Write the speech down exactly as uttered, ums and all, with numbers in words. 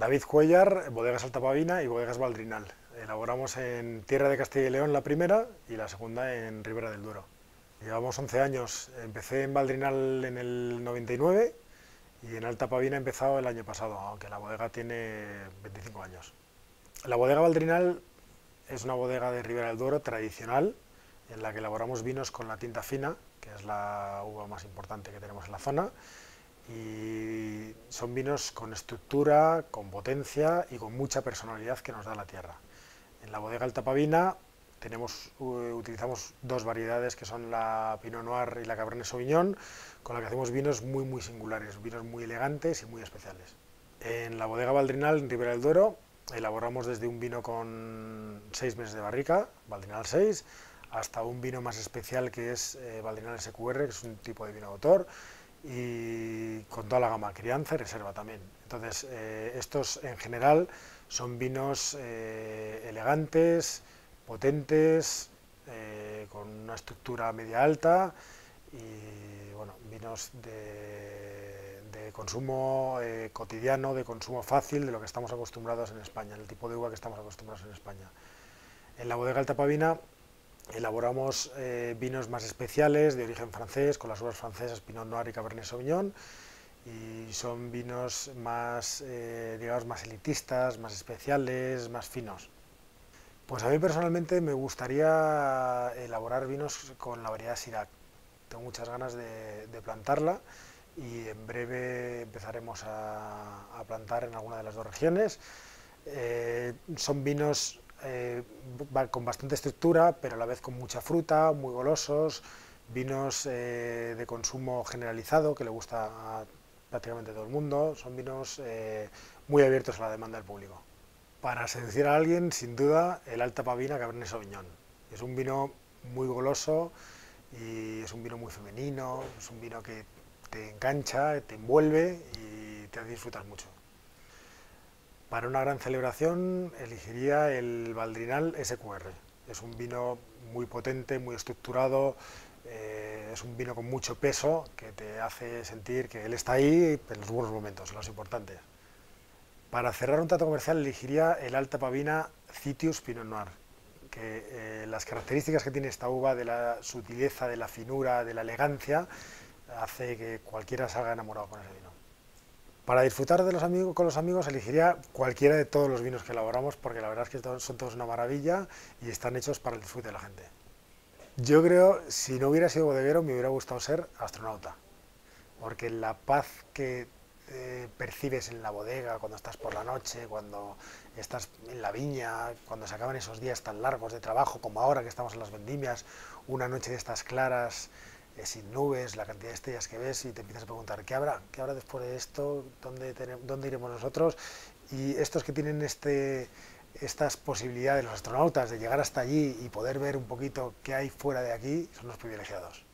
David Cuéllar, Bodegas Altapavina y Bodegas Baldrinal. Elaboramos en Tierra de Castilla y León la primera y la segunda en Ribera del Duero. Llevamos once años. Empecé en Baldrinal en el noventa y nueve y en Altapavina he empezado el año pasado, aunque la bodega tiene veinticinco años. La bodega Baldrinal es una bodega de Ribera del Duero tradicional en la que elaboramos vinos con la tinta fina, que es la uva más importante que tenemos en la zona, y son vinos con estructura, con potencia y con mucha personalidad que nos da la tierra. En la bodega Altapavina tenemos, uh, utilizamos dos variedades que son la Pinot Noir y la Cabernet Sauvignon, con la que hacemos vinos muy muy singulares, vinos muy elegantes y muy especiales. En la bodega Baldrinal, en Ribera del Duero, elaboramos desde un vino con seis meses de barrica, Baldrinal seis, hasta un vino más especial que es eh, Baldrinal S Q R, que es un tipo de vino de autor, y con toda la gama, crianza y reserva también. Entonces, eh, estos en general son vinos eh, elegantes, potentes, eh, con una estructura media alta y bueno, vinos de, de consumo eh, cotidiano, de consumo fácil, de lo que estamos acostumbrados en España, el tipo de uva que estamos acostumbrados en España. En la bodega Altapavina elaboramos eh, vinos más especiales de origen francés, con las uvas francesas Pinot Noir y Cabernet Sauvignon, y son vinos más, eh, digamos, más elitistas, más especiales, más finos. Pues a mí personalmente me gustaría elaborar vinos con la variedad Syrah. Tengo muchas ganas de, de plantarla y en breve empezaremos a, a plantar en alguna de las dos regiones. Eh, son vinos Eh, con bastante estructura, pero a la vez con mucha fruta, muy golosos, vinos eh, de consumo generalizado que le gusta a prácticamente todo el mundo, son vinos eh, muy abiertos a la demanda del público. Para seducir a alguien, sin duda, el Altapavina Cabernet Sauvignon. Es un vino muy goloso y es un vino muy femenino, es un vino que te engancha, te envuelve y te hace disfrutar mucho. Para una gran celebración elegiría el Baldrinal S Q R. Es un vino muy potente, muy estructurado, eh, es un vino con mucho peso que te hace sentir que él está ahí en los buenos momentos, en los importantes. Para cerrar un trato comercial elegiría el Altapavina Citius Pinot Noir, que eh, las características que tiene esta uva de la sutileza, de la finura, de la elegancia, hace que cualquiera salga enamorado con ese vino. Para disfrutar de los amigos, con los amigos elegiría cualquiera de todos los vinos que elaboramos, porque la verdad es que todos, son todos una maravilla y están hechos para el disfrute de la gente. Yo creo, si no hubiera sido bodeguero, me hubiera gustado ser astronauta, porque la paz que eh, percibes en la bodega cuando estás por la noche, cuando estás en la viña, cuando se acaban esos días tan largos de trabajo como ahora que estamos en las vendimias, una noche de estas claras, Eh, sin nubes, la cantidad de estrellas que ves y te empiezas a preguntar ¿qué habrá? ¿Qué habrá después de esto? ¿Dónde, tenemos, dónde iremos nosotros? Y estos que tienen este, estas posibilidades, los astronautas, de llegar hasta allí y poder ver un poquito qué hay fuera de aquí, son los privilegiados.